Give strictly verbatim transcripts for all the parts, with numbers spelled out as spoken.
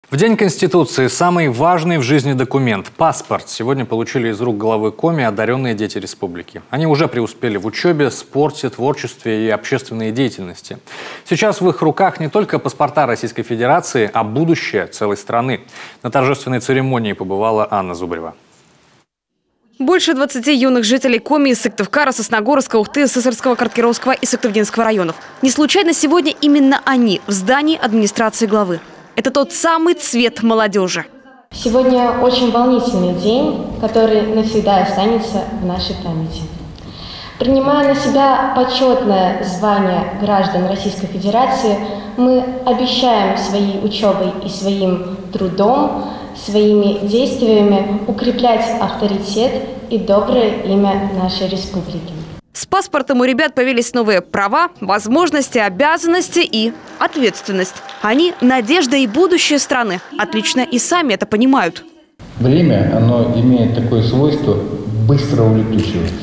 В День Конституции самый важный в жизни документ – паспорт. Сегодня получили из рук главы Коми одаренные дети республики. Они уже преуспели в учебе, спорте, творчестве и общественной деятельности. Сейчас в их руках не только паспорта Российской Федерации, а будущее целой страны. На торжественной церемонии побывала Анна Зубарева. Больше двадцати юных жителей Коми из Сыктывкара, Сосногорска, Ухты, Сысарского, Карткировского и Сыктывдинского районов. Не случайно сегодня именно они в здании администрации главы. Это тот самый цвет молодежи. Сегодня очень волнительный день, который навсегда останется в нашей памяти. Принимая на себя почетное звание граждан Российской Федерации, мы обещаем своей учебой и своим трудом, своими действиями укреплять авторитет и доброе имя нашей республики. С паспортом у ребят появились новые права, возможности, обязанности и ответственность. Они – надежда и будущее страны. Отлично и сами это понимают. Время, оно имеет такое свойство быстро улетучиваться.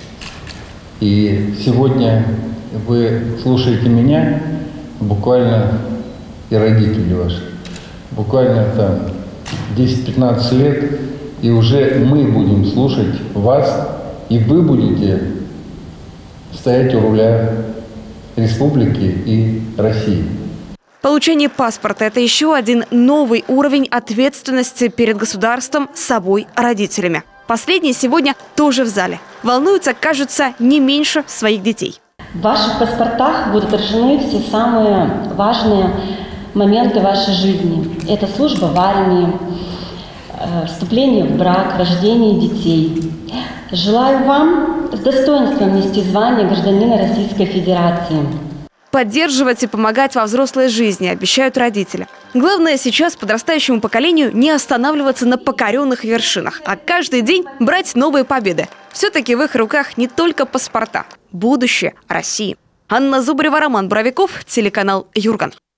И сегодня вы слушаете меня, буквально и родители ваши, буквально там десять-пятнадцать лет, и уже мы будем слушать вас, и вы будете стоять у руля республики и России. Получение паспорта – это еще один новый уровень ответственности перед государством, собой, родителями. Последние сегодня тоже в зале. Волнуются, кажется, не меньше своих детей. В ваших паспортах будут отражены все самые важные моменты вашей жизни. Это служба в армии, вступление в брак, рождение детей. Желаю вам с достоинством нести звание гражданина Российской Федерации. Поддерживать и помогать во взрослой жизни обещают родители. Главное сейчас подрастающему поколению не останавливаться на покоренных вершинах, а каждый день брать новые победы. Все-таки в их руках не только паспорта. Будущее России. Анна Зубарева, Роман Боровиков, телеканал Юрган.